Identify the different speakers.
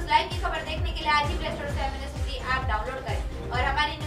Speaker 1: news live की खबर देखने के लिए आज ही प्ले स्टोर से एमएनएस हिंदी ऐप डाउनलोड करें और हमारी